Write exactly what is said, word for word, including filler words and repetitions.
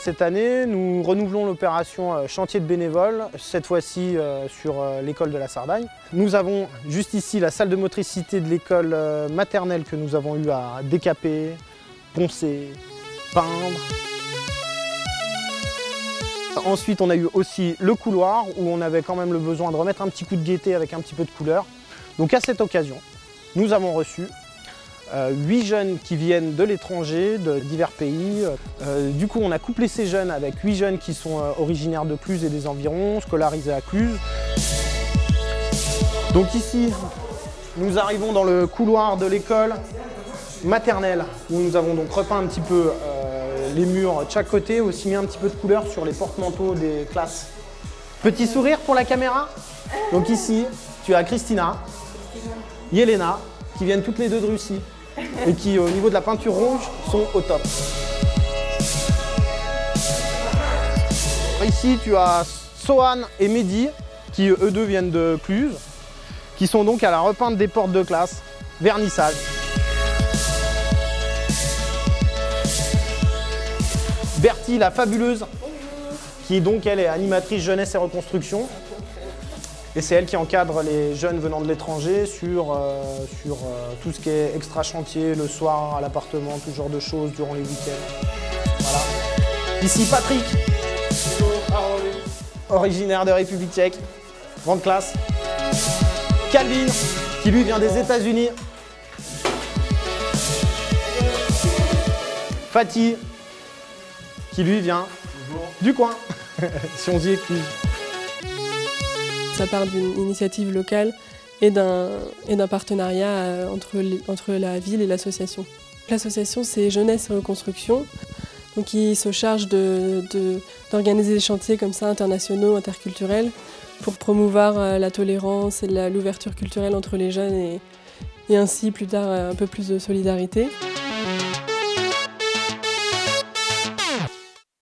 cette année, nous renouvelons l'opération Chantier de bénévoles, cette fois-ci sur l'école de la Sardagne. Nous avons juste ici la salle de motricité de l'école maternelle que nous avons eu à décaper, poncer, peindre. Ensuite, on a eu aussi le couloir où on avait quand même le besoin de remettre un petit coup de gaieté avec un petit peu de couleur. Donc à cette occasion, nous avons reçu euh, huit jeunes qui viennent de l'étranger, de divers pays. Euh, du coup, on a couplé ces jeunes avec huit jeunes qui sont euh, originaires de Cluses et des environs, scolarisés à Cluses. Donc ici, nous arrivons dans le couloir de l'école maternelle où nous avons donc repeint un petit peu euh, les murs de chaque côté, aussi mis un petit peu de couleur sur les porte-manteaux des classes. Petit sourire pour la caméra. Donc ici, tu as Christina, Yelena, qui viennent toutes les deux de Russie et qui, au niveau de la peinture rouge, sont au top. Ici, tu as Sohan et Mehdi, qui eux deux viennent de Cluses, qui sont donc à la repeinte des portes de classe, vernissage. Bertie, la fabuleuse, qui donc elle est animatrice jeunesse et reconstruction. Et c'est elle qui encadre les jeunes venant de l'étranger sur, euh, sur euh, tout ce qui est extra-chantier, le soir, à l'appartement, tout genre de choses durant les week-ends. Voilà. Ici Patrick, originaire de République tchèque, grande classe. Calvin, qui lui vient des États-Unis. Fatih, qui lui vient Bonjour. Du coin, si on dit écluse. Ça part d'une initiative locale et d'un et d'un partenariat entre, les, entre la ville et l'association. L'association, c'est Jeunesse et Reconstruction, donc qui se charge de, de, d'organiser des chantiers comme ça, internationaux, interculturels, pour promouvoir la tolérance et l'ouverture culturelle entre les jeunes et, et ainsi plus tard un peu plus de solidarité.